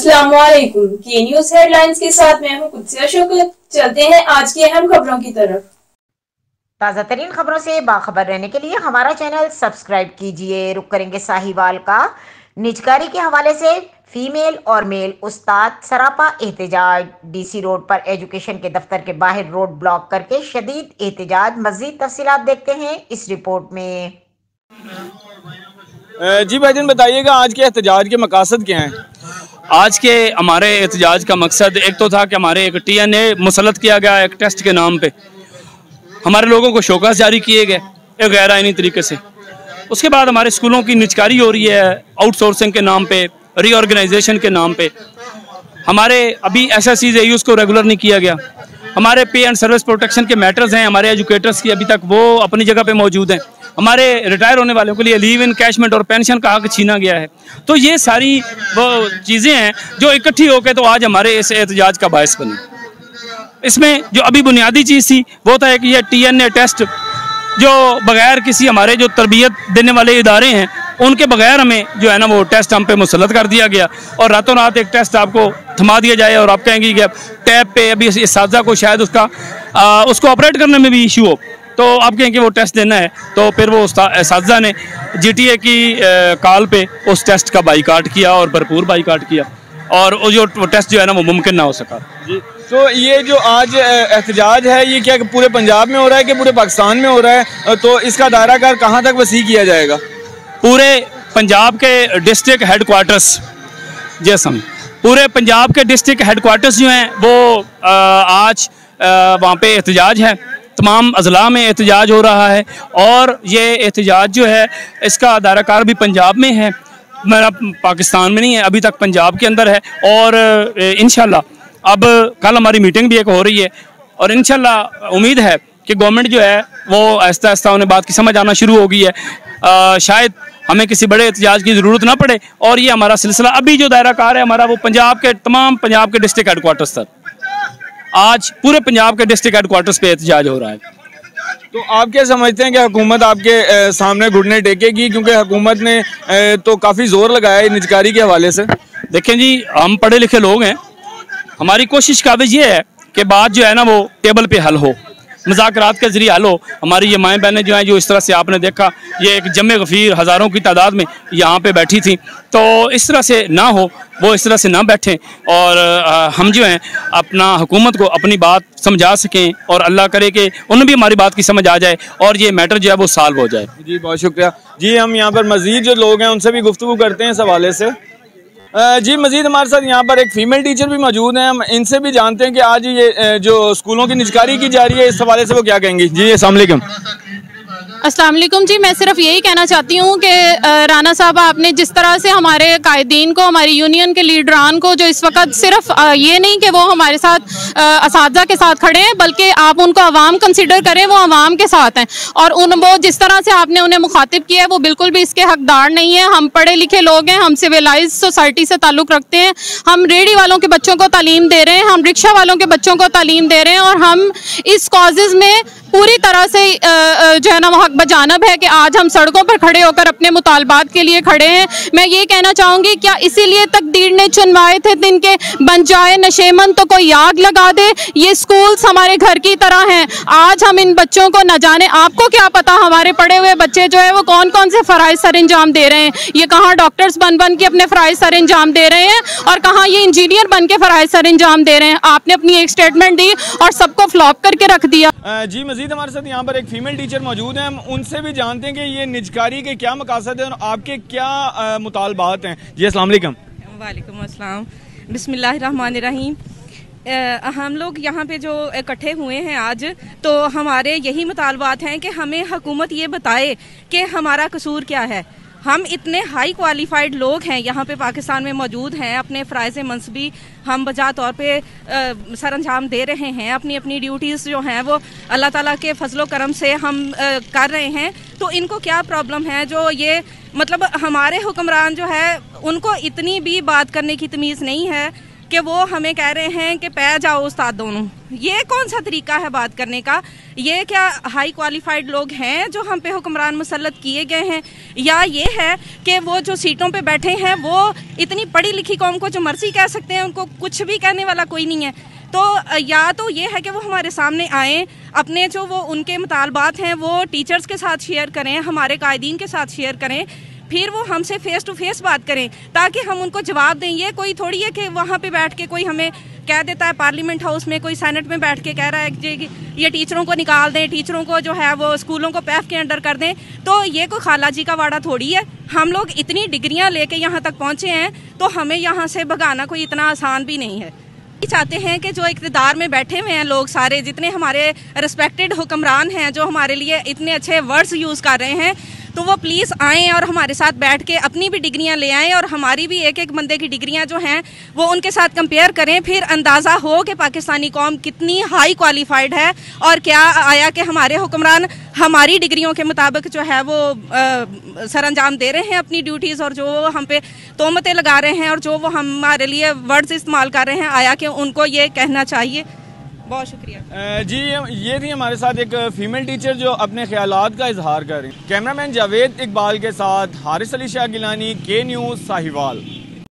अस्सलामुअलैकुम। के news headlines के साथ मैं हूं कुदसिया शुक्र। चलते हैं आज की अहम खबरों की तरफ। ताज़ा तरीन खबरों से बाखबर रहने के लिए हमारा चैनल सब्सक्राइब कीजिए। रुक करेंगे साहिवाल का निजकारी के हवाले से फीमेल और मेल उस्ताद सरापा एहतजाज। डीसी रोड पर एजुकेशन के दफ्तर के बाहर रोड ब्लॉक करके शदीद एहतजाज। मजीद तफसीलात देखते हैं इस रिपोर्ट में। जी भाईजान बताइएगा आज के एहतजाज के मकासद क्या हैं? आज के हमारे एहतजाज का मकसद एक तो था कि हमारे एक TNA मुसलत किया गया एक टेस्ट के नाम पे, हमारे लोगों को शोकस जारी किए गए एक गैर आईनी तरीके से। उसके बाद हमारे स्कूलों की निजकारी हो रही है आउटसोर्सिंग के नाम पे, रीऑर्गेनाइजेशन के नाम पे। हमारे अभी SSCs AUs को रेगुलर नहीं किया गया। हमारे पे एंड सर्विस प्रोटेक्शन के मैटर्स हैं हमारे एजुकेटर्स की, अभी तक वो अपनी जगह पे मौजूद हैं। हमारे रिटायर होने वालों के लिए लीव इन कैशमेंट और पेंशन का हक छीना गया है। तो ये सारी वो चीज़ें हैं जो इकट्ठी होकर तो आज हमारे इस एहतजाज का बायस बनी। इसमें जो अभी बुनियादी चीज़ थी वो था कि ये TNA टेस्ट जो बगैर किसी हमारे जो तरबियत देने वाले इदारे हैं उनके बगैर हमें जो है ना वो टेस्ट हम पे मुसल्लत कर दिया गया और रातों रात एक टेस्ट आपको थमा दिया जाए और आप कहेंगे कि टैब पे अभी इसातिज़ा को शायद उसको ऑपरेट करने में भी इशू हो तो आप कहें कि वो टेस्ट देना है। तो फिर वो इसातिज़ा ने GTA की कॉल पे उस टेस्ट का बाइकाट किया और भरपूर बाइकाट किया और वो जो टेस्ट जो है ना वो मुमकिन ना हो सका। जी तो ये जो आज एहतजाज है ये क्या पूरे पंजाब में हो रहा है कि पूरे पाकिस्तान में हो रहा है? तो इसका दायरा कार कहाँ तक वसी किया जाएगा? पूरे पंजाब के डिस्ट्रिक्ट हेडक्वार्टर्स जैसम पूरे पंजाब के डिस्ट्रिक्ट हेडक्वार्टर्स जो हैं वो आज वहाँ पे एहतजाज है। तमाम अजला में एहतजाज हो रहा है और ये एहतजाज जो है इसका दायरा कार भी पंजाब में है, मेरा पाकिस्तान में नहीं है, अभी तक पंजाब के अंदर है। और इंशाल्लाह अब कल हमारी मीटिंग भी एक हो रही है और इंशाल्लाह उम्मीद है कि गवर्नमेंट जो है वो आहिस्ता आहिस्ता उन्हें बात की समझ आना शुरू हो गई है। शायद हमें किसी बड़े एहतजाज की ज़रूरत ना पड़े और ये हमारा सिलसिला अभी जो दायरा कार है हमारा वो तमाम पंजाब के डिस्ट्रिक्ट हेडक्वार्टर्स तक, आज पूरे पंजाब के डिस्ट्रिक्ट हेडक्वार्टर्स पे एहतजाज हो रहा है। तो आप क्या समझते हैं कि हुकूमत आपके सामने घुटने टेकेगी? क्योंकि हुकूमत ने तो काफ़ी जोर लगाया है निजकारी के हवाले से। देखें जी, हम पढ़े लिखे लोग हैं, हमारी कोशिश काबिज ये है कि बात जो है ना वो टेबल पे हल हो, मुज़ाकरात के ज़रिए हल हो। हमारी ये माएँ बहनें जो हैं जो इस तरह से आपने देखा ये एक जमे गफ़ीर हज़ारों की तादाद में यहाँ पे बैठी थी, तो इस तरह से ना हो, वो इस तरह से ना बैठें और हम जो हैं अपना हुकूमत को अपनी बात समझा सकें और अल्लाह करे कि उन्हें भी हमारी बात की समझ आ जाए और ये मैटर जो है वो सॉल्व हो जाए। जी बहुत शुक्रिया। जी हम यहाँ पर मज़ीद जो लोग हैं उनसे भी गुफ्तगू करते हैं इस हवाले से। जी मज़ीद हमारे साथ यहाँ पर एक फ़ीमेल टीचर भी मौजूद हैं, हम इनसे भी जानते हैं कि आज ये जो स्कूलों की निजकारी की जा रही है इस हवाले से वो क्या कहेंगी। जी अस्सलाम वालेकुम। अस्सलाम वालेकुम। जी मैं सिर्फ यही कहना चाहती हूँ कि राना साहब आपने जिस तरह से हमारे कायदीन को, हमारी यूनियन के लीडरान को जो इस वक्त सिर्फ ये नहीं कि वो हमारे साथ असातिज़ा के साथ खड़े हैं बल्कि आप उनको अवाम कंसिडर करें, वो अवाम के साथ हैं और वो जिस तरह से आपने उन्हें मुखातिब किया है वो बिल्कुल भी इसके हकदार नहीं है। हम पढ़े लिखे लोग हैं, हम सिविलाइज सोसाइटी से ताल्लुक़ रखते हैं, हम रेडी वालों के बच्चों को तालीम दे रहे हैं, हम रिक्शा वालों के बच्चों को तालीम दे रहे हैं और हम इस कॉजेज़ में पूरी तरह से जो है ना वो हक बजानब है कि आज हम सड़कों पर खड़े होकर अपने मुतालबात के लिए खड़े हैं। मैं ये कहना चाहूँगी क्या इसीलिए तकदीर ने चुनवाए थे दिन के बन जाए नशेमन तो कोई आग लगा दे। ये स्कूल्स हमारे घर की तरह हैं। आज हम इन बच्चों को न जाने, आपको क्या पता हमारे पढ़े हुए बच्चे जो है वो कौन कौन से फ़राइज़ सर अंजाम दे रहे हैं। ये कहाँ डॉक्टर्स बन बन के अपने फ़राइज़ सर अंजाम दे रहे हैं और कहाँ ये इंजीनियर बन के फ़राइज़ सर अंजाम दे रहे हैं। आपने अपनी एक स्टेटमेंट दी और सबको फ्लॉप करके रख दिया। जी मज़ीद हमारे साथ यहाँ पर एक फ़ीमेल टीचर मौजूद हैं, हम उनसे भी जानते हैं कि ये निजकारी के क्या मकासद हैं और आपके क्या मुतालबात हैं। जी अस्सलाम वालेकुम। वालेकुम अस्सलाम। बिस्मिल्लाहिर्रहमानिर्रहीम। हम लोग यहाँ पे जो इकट्ठे हुए हैं आज, तो हमारे यही मुतालबात हैं कि हमें हुकूमत ये बताए कि हमारा कसूर क्या है। हम इतने हाई क्वालिफाइड लोग हैं यहाँ पे पाकिस्तान में मौजूद हैं, अपने फ़राइज़ मनसबी हम बजा तौर पे सर अंजाम दे रहे हैं, अपनी अपनी ड्यूटीज़ जो हैं वो अल्लाह ताला के फजलो करम से हम कर रहे हैं। तो इनको क्या प्रॉब्लम है जो ये मतलब हमारे हुक्मरान जो है उनको इतनी भी बात करने की तमीज़ नहीं है। कि वो हमें कह रहे हैं कि पै जाओ उस्ताद दोनों। ये कौन सा तरीका है बात करने का? ये क्या हाई क्वालिफाइड लोग हैं जो हम पे हुक्मरान मुसल्लत किए गए हैं, या ये है कि वो जो सीटों पे बैठे हैं वो इतनी पढ़ी लिखी कौम को जो मर्जी कह सकते हैं, उनको कुछ भी कहने वाला कोई नहीं है? तो या तो ये है कि वो हमारे सामने आएँ, अपने जो वो उनके मुतालबात हैं वो टीचर्स के साथ शेयर करें, हमारे कायदीन के साथ शेयर करें, फिर वो हमसे फेस टू फेस बात करें ताकि हम उनको जवाब दें। ये कोई थोड़ी है कि वहाँ पे बैठ के कोई हमें कह देता है, पार्लियामेंट हाउस में कोई सेनेट में बैठ के कह रहा है कि ये टीचरों को निकाल दें, टीचरों को जो है वो स्कूलों को पैफ के अंडर कर दें। तो ये कोई खाला जी का वाड़ा थोड़ी है। हम लोग इतनी डिग्रियाँ लेके यहाँ तक पहुँचे हैं तो हमें यहाँ से भगाना कोई इतना आसान भी नहीं है। चाहते हैं कि जो इक़्तिदार में बैठे हुए हैं लोग सारे, जितने हमारे रिस्पेक्टेड हुक्मरान हैं जो हमारे लिए इतने अच्छे वर्ड्स यूज़ कर रहे हैं, तो वो प्लीज़ आएँ और हमारे साथ बैठ के अपनी भी डिग्रियां ले आएँ और हमारी भी एक एक बंदे की डिग्रियां जो हैं वो उनके साथ कंपेयर करें। फिर अंदाज़ा हो कि पाकिस्तानी कौम कितनी हाई क्वालिफाइड है और क्या आया कि हमारे हुक्मरान हमारी डिग्रियों के मुताबिक जो है वो सर अंजाम दे रहे हैं अपनी ड्यूटीज़, और जो हम पे तोहमतें लगा रहे हैं और जो वो हमारे लिए वर्ड्स इस्तेमाल कर रहे हैं, आया कि उनको ये कहना चाहिए। बहुत शुक्रिया जी। ये थी हमारे साथ एक फीमेल टीचर जो अपने ख्यालात का इजहार कर रही हैं। कैमरामैन जावेद इकबाल के साथ हारिस अली शाह गिलानी, के न्यूज़ साहिवाल।